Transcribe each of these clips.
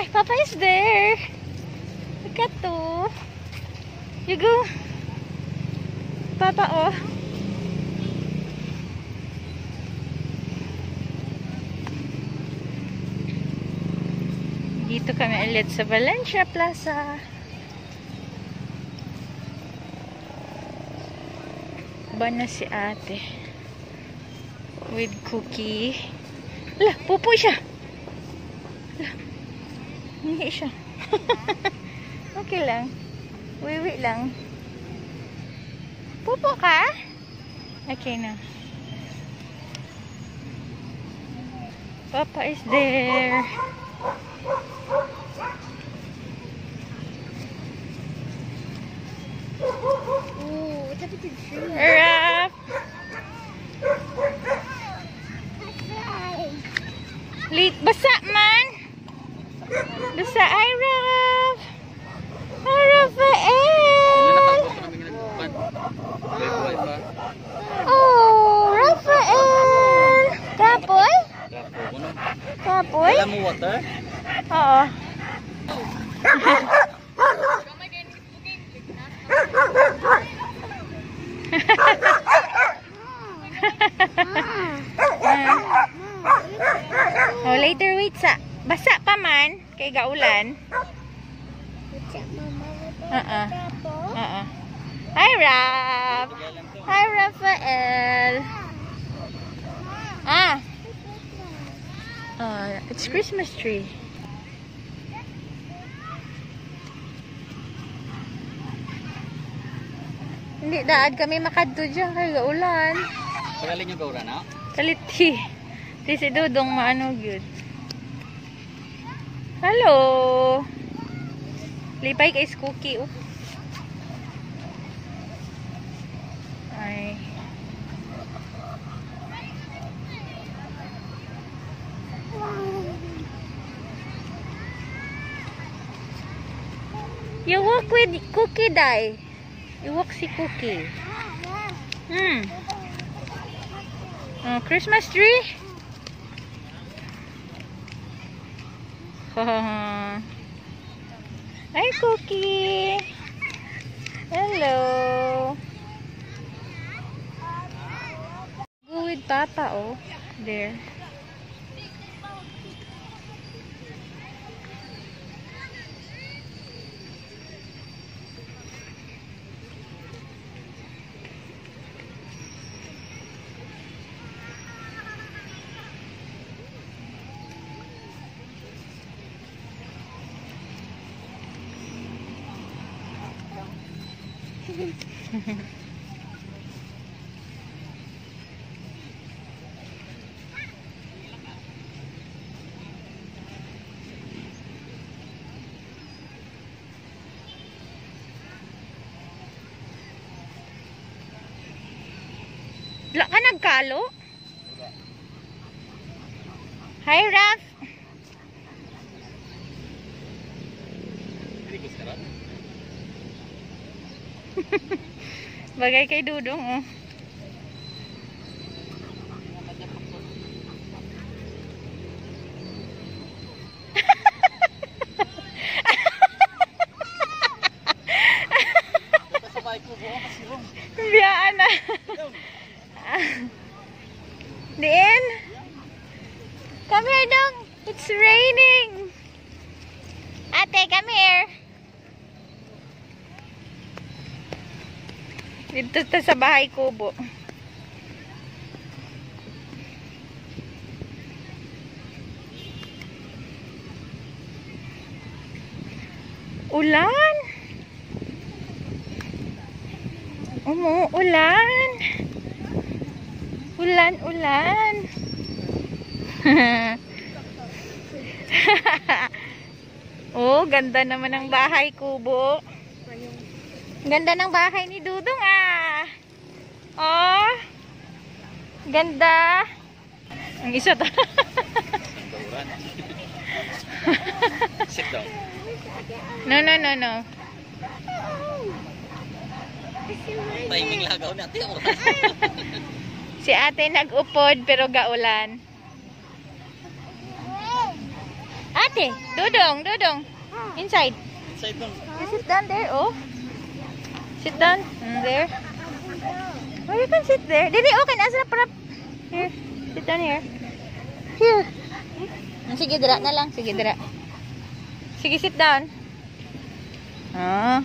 Hi, Papa is there. Look at to. You go. Papa, oh. Dito kami ulit sa Valencia Plaza. Ba na si ate. With cookie. Ala, pupo siya. Ala, hindi siya. Okay lang. Wiwi lang. Pupo ka? Okay na. Papa is there. Ooh, it's a bit of tree. Rap. Late basa man. Basa ay Rap. Ay Rafael. Oh, Rafael. Kapoy? Kapoy? Alam mo water? Oo. Oh, later wait sa. Basa pa man kay gaulan. Hi Rap. Hi Rafael. It's Christmas tree. Hindi daad kami makadto diyan kay gaulan. Pagaling yung gauran, ha? Kaliti. Di si Dudong maano gyud. Hello. Lipay kay cookie oh. Ay. You walk with Cookie Dai. You walk si Cookie. Oh, Christmas tree. Hi Cookie. Hello. Go with Papa oh. There. Wala ka nagkalo? Hi Raf. Bagay kay Dudong oh. Biyaan na. Diin. Come here dong. It's raining. Ate, come here. Dito ta sa bahay kubo. Ulan. Ulan. Ulan, ulan. Oh, ganda naman ng bahay kubo. Ganda ng bahay ni Dudong ah. Oh. Ganda. Ang isa ta. Sit down. No. Timing lagaw natin. Si ate nag-upod pero gaulan. Ate! Ate, Dudong, Dudong. Inside. Side dong. You sit down there, oh. Sit down. There. Oh, you can sit there. Dili, okay. Nasa prap. Here. Sit down here. Here. Sige, dira na lang. Sige, dira. Sige, sit down. Ah.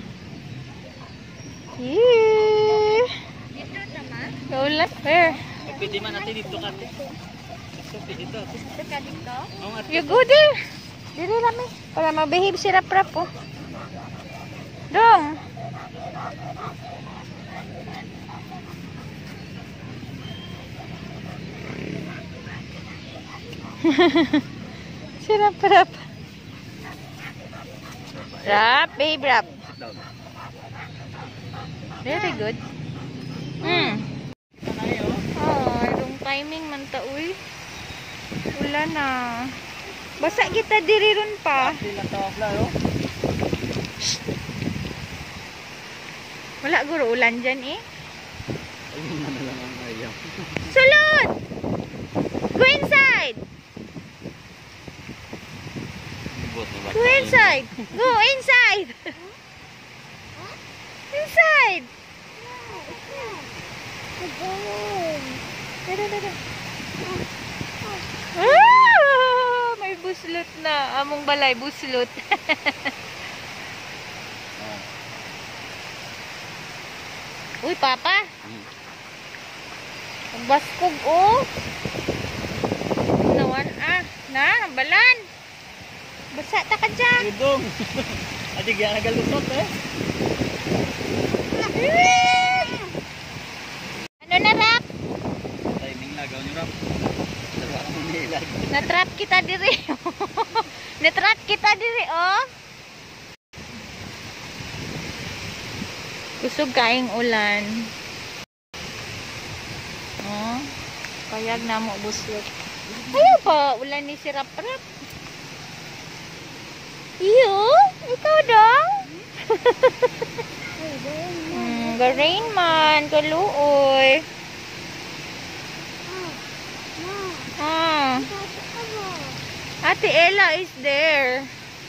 Yeah. Kaulat. Where? Pwede man natin dito kate. Pwede dito. Oh, ate. You go there. Dili lami. Para mabehave si Rap-Rap, oh. Dong. Si Rap-Rap. Rap, babe, Rap. Sit down. Very good. Oh, yung timing man ta, uy. Wala na. Basa kita diri ron pa. Silang tawag lang, oh. Wala guro ulan dyan eh. Ayun na lang ang ayaw. Sulod! Go inside! Go inside! Go inside! Inside! Ah, may buslot na. Among balay, buslot. Uy, Papa. Baskog, oh. Nawan, na, balan. Basa ta ka dyan. Dudong. Adi gaya nagalusot, eh. Ano na, Rap? Timing lagaw niyo, Rap. Dalawa ang nilag. Natrap kita diri. Natrap kita diri, oh. Kusog kaing ulan. Oh. Kayag na mo buslot. Ayaw pa ulan ni si Rap-Rap. Iyo, ikaw dong. Garain man, kaluoy. Ate Ella is there.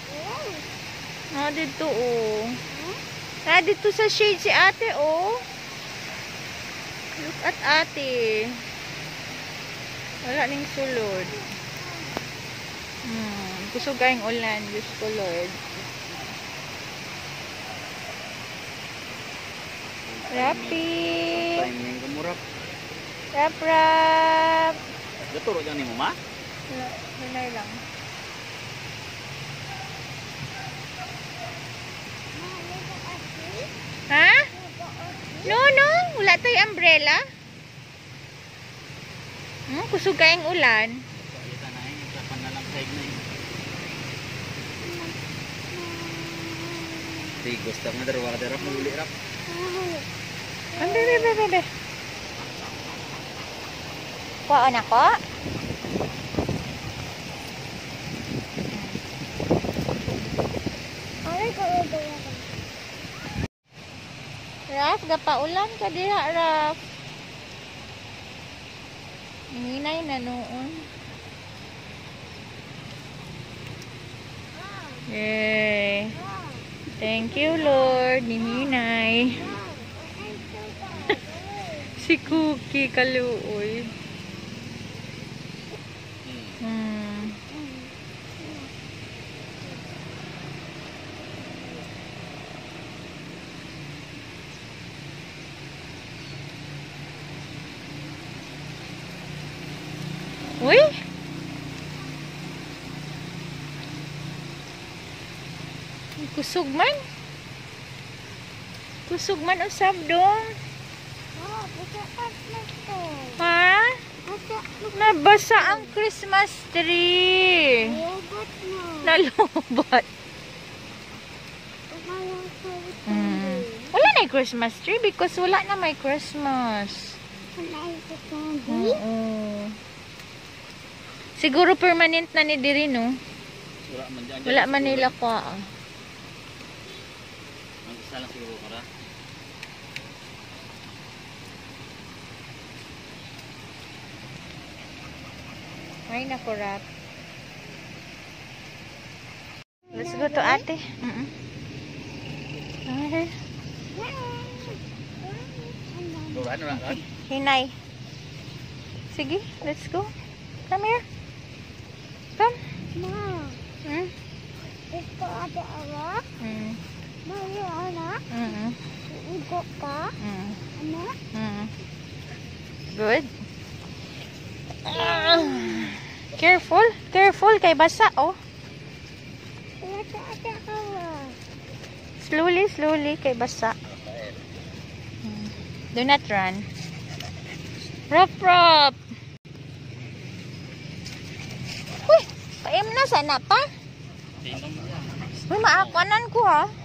Dito, oh. Dito sa shade si ate, oh. Look at ate. Wala ning sulod. Kusog kaing ulan, Diyos ko, Lord. Rapi. Timing kumurap. Rap-Rap. Gaturo dyan ni mo, ma? Minay lang. Ha? No. Wala tayo umbrella. Kusog kaing ulan. Ito na yun. Ito na lang side na yun. Di, gusto nga darawa ka darap. Mahuli, Rap. Bebe. Kuhaan ako. Raf, gapaulan ka diha, Raf. Hinay na noon. Yay. Thank you, Lord. Hinay. Si Cookie, kaluoy. Uy! Kusog man. Kusog man usab dong. Ha? Nabasa ang Christmas tree. Nalobat. Wala na yung Christmas tree because wala na may Christmas. Oo. Siguro permanent na ni diri, no? Wala man nila kwa. Ang isa lang siguro ka, Ay, naku, Rap. go to ate. Okay. Ano na? Hinay. Sige, let's go. Come here. Come. Ma, Mm. ito ada awak. Mm. Mau anak. Ikut ka. Anak. Good. Careful. Careful kay basa oh. Ada awak. Slowly, slowly kay basa. Do not run. Rop, rop. Uy, paim na sana pa. Uy, maakwanan ko ha.